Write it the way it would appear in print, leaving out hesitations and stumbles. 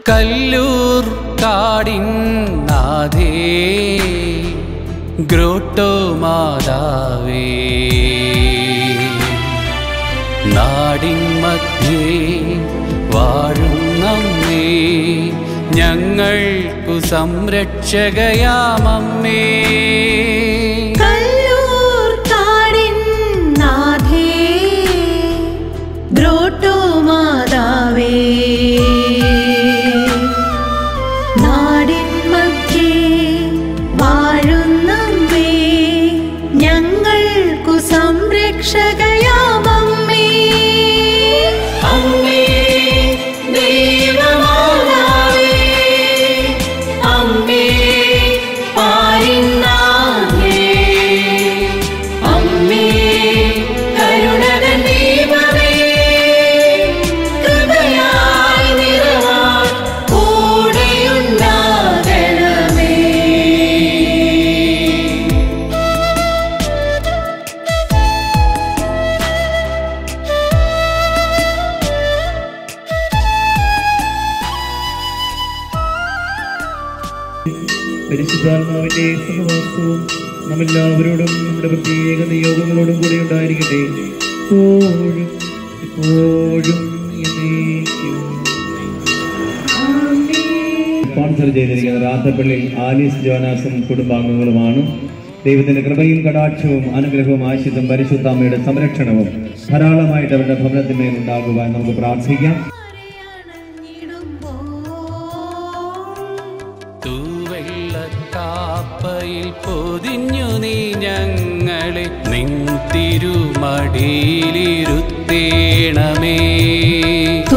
കല്ലൂർ കാടിൻ നാഥേ ഗ്രോട്ടോ മാതാവേ നാടിൻ മധ്യേ വാഴുന്നമ്മേ ഞങ്ങൾക്കു സംരക്ഷകയാമമ്മേ കല്ലൂർ കാടിൻ നാഥേ ഗ്രോട്ടോ മാതാവേ നാടിൻ മധ്യേ വാഴുന്നമ്മേ ഞങ്ങൾക്കു സംരക്ഷകയാമമ്മേ അമ്മേ ദേവമാതാവേ അമ്മേ പാരിന്നാഥേ അമ്മേ കരുണതൻ ദീപമേ കൃപയായി നിറവാൻ കൂടെയുണ്ടാകണമേ പരിശുദ്ധാത്മാവിന്റെ സഹവാസവും നമ്മെല്ലാവരോടും നമ്മുടെ പ്രത്യേക നിയോഗങ്ങളോടും കൂടി ഉണ്ടായിരിക്കട്ടെ എപ്പോഴും എപ്പോഴും എന്നേക്കും. സ്പോൺസർ ചെയ്തിരിക്കുന്ന രാധപ്പള്ളി ആലീസ് ജോനാസും കുടുംബാംഗങ്ങളുമാണ്. ദൈവത്തിന്റെ കൃപയും കടാക്ഷവും അനുഗ്രഹവും ആശിസും പരിശുദ്ധാമ്മയുടെ സംരക്ഷണവും ധാരാളമായിട്ട് അവരുടെ ഭവനത്തിന്മേൽ ഉണ്ടാകുവാൻ നമുക്ക് പ്രാർത്ഥിക്കാം. കാപ്പയിൽ പൊതിഞ്ഞു നീ ഞങ്ങളെ നിൻ തിരുമടിയിലിരുത്തേണമേ